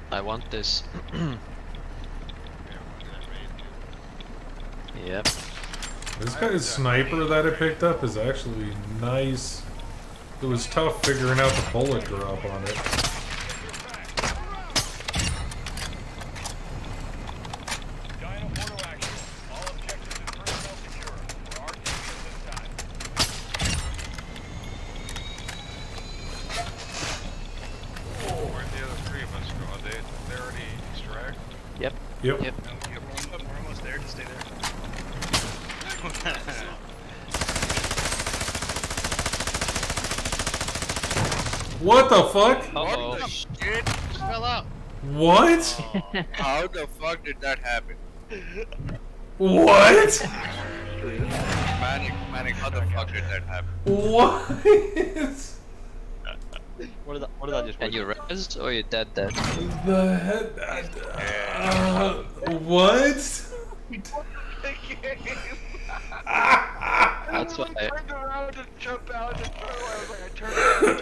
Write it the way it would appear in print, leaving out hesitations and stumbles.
I want this. Yep. This guy's sniper that I picked up is actually nice. It was tough figuring out the bullet drop on it. Yep. Yep. Yep. We're almost there. Just stay there. What the fuck? Uh-oh. What the shit? Just fell out. What? How the fuck did that happen? What? Manic, how the fuck did that happen? What? What did I just? And you res or you dead? The head. What? That's why. I turned around to jump out and I was like, I turned around and